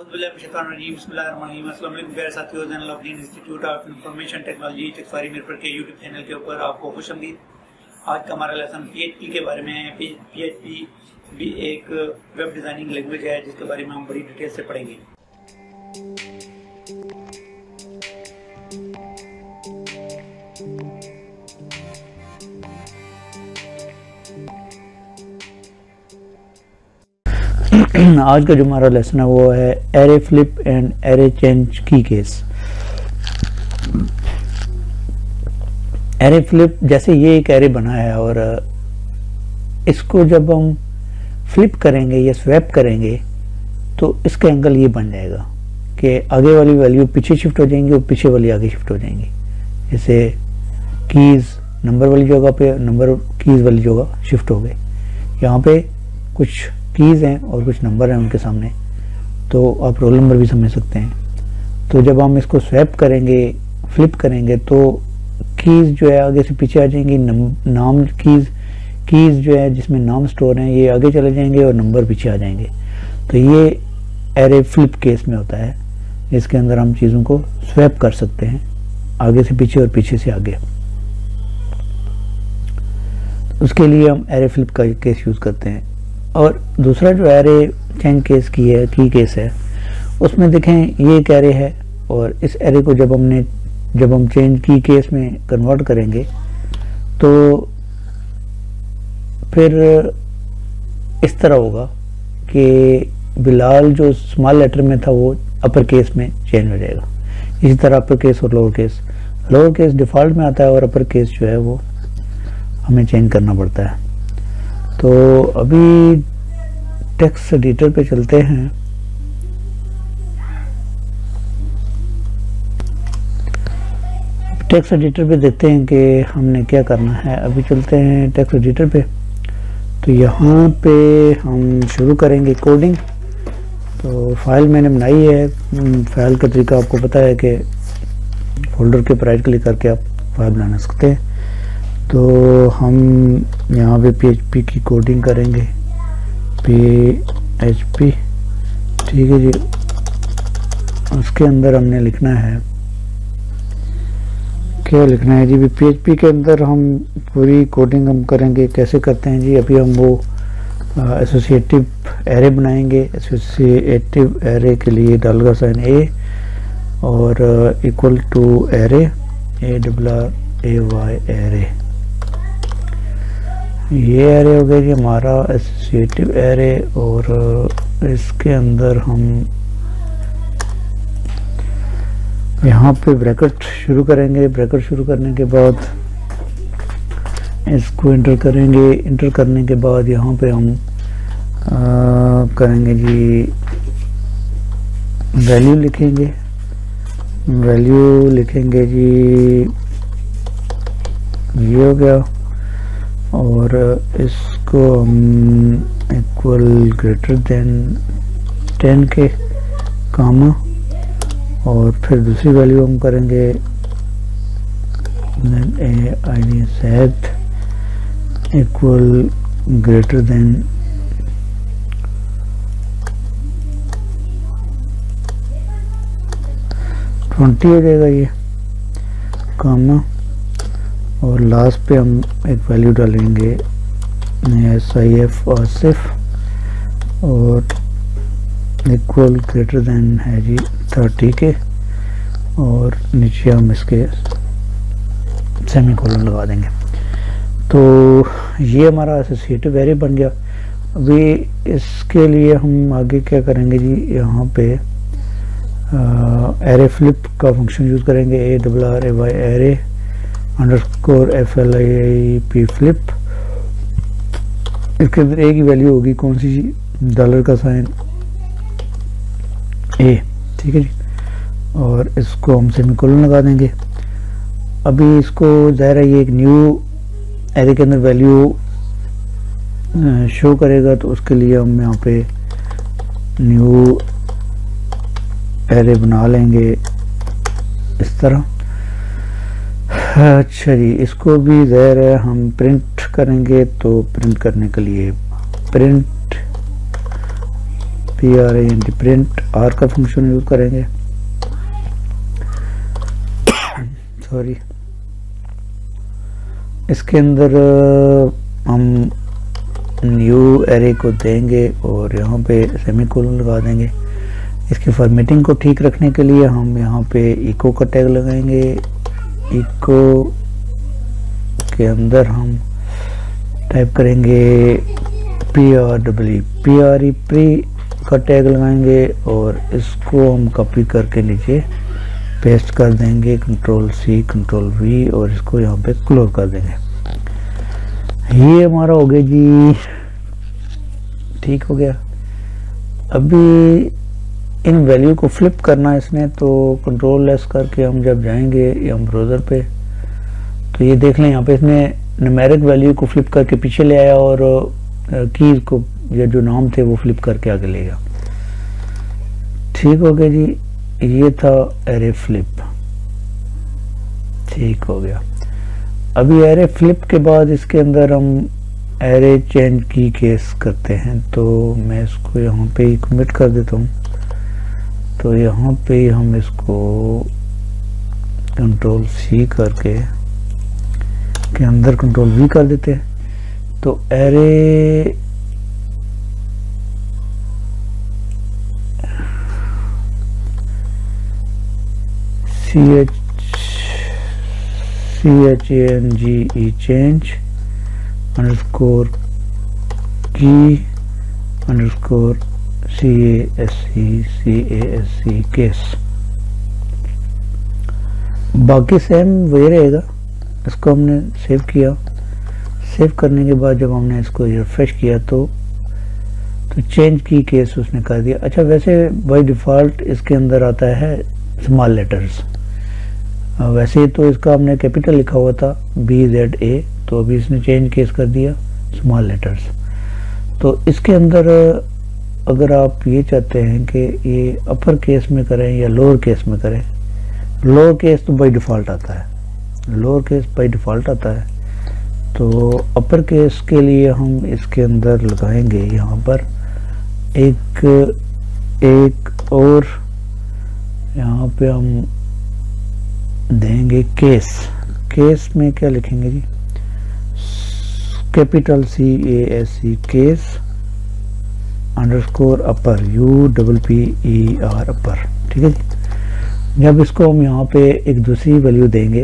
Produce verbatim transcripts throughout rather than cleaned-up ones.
Institute of information technology टेक्सवारी मीरपुर के YouTube channel के ऊपर आपको खुशआमदीद। आज का हमारा लेसन पीएचपी के बारे में है। पीएचपी भी एक वेब डिज़ाइनिंग लैंग्वेज है जिसके बारे में हम बड़ी डिटेल से पढ़ेंगे। आज का जो हमारा लेसन है वो है array flip and array change key case. Array flip, जैसे ये एक एरे बना है और इसको जब हम फ्लिप करेंगे या स्वैप करेंगे तो इसका एंगल ये बन जाएगा कि आगे वाली वैल्यू पीछे शिफ्ट हो जाएंगी और पीछे वाली आगे शिफ्ट हो जाएंगी। जैसे कीज़ नंबर वाली जगह पे नंबर कीज़ वाली जगह शिफ्ट हो गए। यहाँ पे कुछ कीज़ हैं और कुछ नंबर हैं उनके सामने, तो आप रोल नंबर भी समझ सकते हैं। तो जब हम इसको स्वैप करेंगे, फ्लिप करेंगे, तो कीज़ जो है आगे से पीछे आ जाएंगी। नाम कीज़ कीज़ जो है जिसमें नाम स्टोर हैं ये आगे चले जाएंगे और नंबर पीछे आ जाएंगे। तो ये एरे फ्लिप केस में होता है, इसके अंदर हम चीज़ों को स्वैप कर सकते हैं आगे से पीछे और पीछे से आगे। उसके लिए हम एरे फ्लिप का केस यूज़ करते हैं। और दूसरा जो एरे चेंज केस की है की केस है, उसमें देखें ये एक एरे है और इस एरे को जब हमने जब हम चेंज की केस में कन्वर्ट करेंगे तो फिर इस तरह होगा कि बिलाल जो स्मॉल लेटर में था वो अपर केस में चेंज हो जाएगा। इसी तरह अपर केस और lower case lower case default में आता है और अपर केस जो है वो हमें चेंज करना पड़ता है। तो अभी टेक्स्ट एडिटर पे चलते हैं। टेक्स्ट एडिटर पे देखते हैं कि हमने क्या करना है। अभी चलते हैं टेक्स्ट एडिटर पे। तो यहाँ पे हम शुरू करेंगे कोडिंग। तो फाइल मैंने बनाई है। फाइल का तरीका आपको पता है कि फोल्डर के ऊपर राइट क्लिक करके आप फाइल बना सकते हैं। तो हम यहाँ पे पीएचपी की कोडिंग करेंगे। पीएचपी, ठीक है जी। उसके अंदर हमने लिखना है, क्या लिखना है जी? पीएचपी के अंदर हम पूरी कोडिंग हम करेंगे। कैसे करते हैं जी? अभी हम वो एसोसिएटिव एरे बनाएंगे। एसोसिएटिव एरे के लिए डॉलर साइन ए और equal to array, A double R A Y array. ये एरे हो गया जी हमारा एसोसिएटिव एरे। और इसके अंदर हम यहाँ पे ब्रैकेट शुरू करेंगे। ब्रैकेट शुरू करने के बाद इसको इंटर करेंगे। इंटर करने के बाद यहाँ पे हम आ, करेंगे जी वैल्यू लिखेंगे। वैल्यू लिखेंगे जी, ये हो गया। और इसको हम इक्वल ग्रेटर देन टेन के कामा, और फिर दूसरी वैल्यू हम करेंगे A I D set equal greater than twenty हो जाएगा ये कामा। और लास्ट पे हम एक वैल्यू डालेंगे एस आई एफ आसिफ और इक्वल ग्रेटर देन है जी थर्टी के, और नीचे हम इसके सेमी कोलन लगा देंगे। तो ये हमारा एसोसिएटिव एरे बन गया। अभी इसके लिए हम आगे क्या करेंगे जी? यहाँ पे एरे फ्लिप का फंक्शन यूज़ करेंगे। A double R A Y array underscore F L I I P flip. इसके अंदर ए की वैल्यू होगी कौन सी जी? डॉलर का साइन ए, ठीक है जी। और इसको हम सेमीकोलन लगा देंगे। अभी इसको ज़ाहिर है ये एक न्यू एरे के अंदर वैल्यू शो करेगा, तो उसके लिए हम यहाँ पे न्यू एरे बना लेंगे इस तरह। अच्छा जी, इसको भी ज़ाहिर है हम प्रिंट करेंगे। तो प्रिंट करने के लिए print P R A N T print R का फंक्शन यूज करेंगे। सॉरी, इसके अंदर हम न्यू एरे को देंगे और यहाँ पे सेमीकोलन लगा देंगे। इसकी फॉर्मेटिंग को ठीक रखने के लिए हम यहाँ पे इको का टैग लगाएंगे। इको के अंदर हम टाइप करेंगे P R W P R E pre का टैग लगाएंगे और इसको हम कॉपी करके नीचे पेस्ट कर देंगे, कंट्रोल सी कंट्रोल वी, और इसको यहाँ पे क्लोज कर देंगे। ये हमारा हो गया जी, ठीक हो गया। अभी इन वैल्यू को फ्लिप करना इसने, तो कंट्रोल एस करके हम जब जाएंगे हम ब्राउज़र पे, तो ये देख लें यहाँ पे इसने न्यूमेरिक वैल्यू को फ्लिप करके पीछे ले आया और कीज को या जो नाम थे वो फ्लिप करके आगे ले गया। ठीक हो गया जी, ये था एरे फ्लिप, ठीक हो गया। अभी एरे फ्लिप के बाद इसके अंदर हम एरे चेंज की केस करते हैं, तो मैं इसको यहाँ पे ही कमिट कर देता हूँ। तो यहाँ पे हम इसको कंट्रोल सी करके के अंदर कंट्रोल वी कर देते हैं। तो array C H C H A N G E change underscore key underscore C A S C C A S C case, बाकी सेम वही रहेगा। इसको हमने सेव किया, सेव करने के बाद जब हमने इसको रिफ्रेश किया तो तो चेंज की केस उसने कर दिया। अच्छा, वैसे बाय डिफ़ॉल्ट इसके अंदर आता है स्मॉल लेटर्स, वैसे तो इसका हमने कैपिटल लिखा हुआ था बी जेड ए, तो अभी इसने चेंज केस कर दिया स्मॉल लेटर्स। तो इसके अंदर अगर आप ये चाहते हैं कि ये अपर केस में करें या लोअर केस में करें, लोअर केस तो बाय डिफ़ॉल्ट आता है, लोअर केस बाय डिफ़ॉल्ट आता है। तो अपर केस के लिए हम इसके अंदर लगाएंगे यहाँ पर एक एक और यहाँ पे हम देंगे केस। केस में क्या लिखेंगे जी, capital C A S C case underscore upper U double P E R upper, ठीक है जी। जब इसको हम यहाँ पे एक दूसरी वैल्यू देंगे,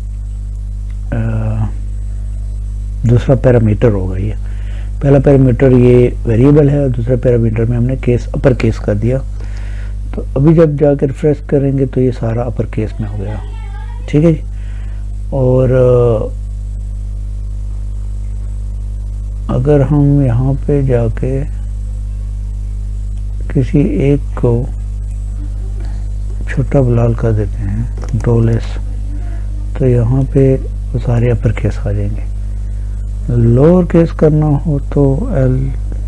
आ, दूसरा पैरामीटर होगा, ये पहला पैरामीटर ये वेरिएबल है और दूसरा पैरामीटर में हमने केस अपर केस कर दिया। तो अभी जब जाकर रिफ्रेश करेंगे तो ये सारा अपर केस में हो गया, ठीक है जी। और अगर हम यहाँ पे जाके किसी एक को छोटा बलाल कर देते हैं कंट्रोल एस, तो यहाँ पे वो सारे अपर केस आ जाएंगे। लोअर केस करना हो तो L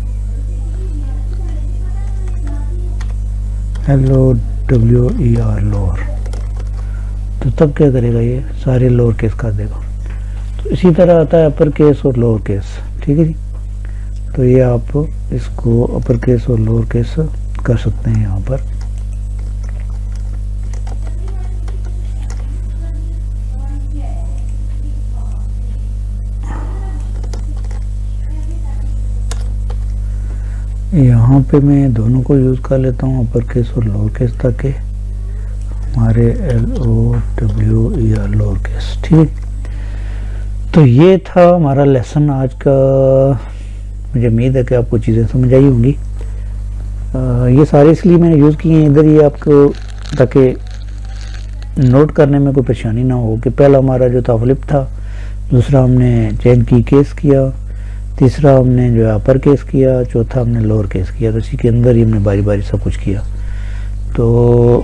L O W E R lower, तो तब क्या करेगा, ये सारे लोअर केस कर देगा। तो इसी तरह आता है अपर केस और लोअर केस, ठीक है जी। तो ये आप इसको अपर केस और लोअर केस कर सकते हैं यहाँ पर। यहाँ पे मैं दोनों को यूज़ कर लेता हूँ, अपर केस और लोअर केस, ताकि हमारे L O W E R lower case, ठीक। तो ये था हमारा लेसन आज का। मुझे उम्मीद है कि आपको चीज़ें समझ आई होंगी। ये सारे इसलिए मैंने यूज़ किए हैं इधर, ये आपको ताकि नोट करने में कोई परेशानी ना हो कि पहला हमारा जो था फ्लिप था, दूसरा हमने चेंज की केस किया, तीसरा हमने जो है अपर केस किया, चौथा हमने लोअर केस किया। तो इसी के अंदर ही हमने बारी बारी सब कुछ किया। तो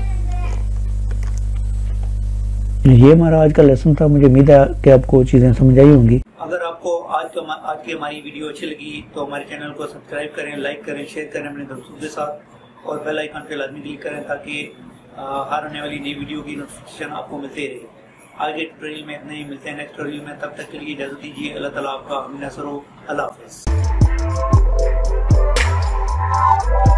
ये हमारा आज का लेसन था। मुझे उम्मीद है कि आपको चीज़ें समझ आई होंगी। अगर आपको आज का आज की हमारी वीडियो अच्छी लगी तो हमारे चैनल को सब्सक्राइब करें, लाइक करें, शेयर करें अपने दोस्तों के साथ, और बेल आइकन पे लाजमी क्लिक करें ताकि हर आने वाली नई वीडियो की नोटिफिकेशन आपको मिलती रहे। आगे ट्यूटोरियल में इतने ही, मिलते हैं नेक्स्ट ट्यूटोरियल में। तब तक के लिए इजाजत दीजिए। अल्लाह ताला आपका हम नसर हो। अल्लाह हाफिज़।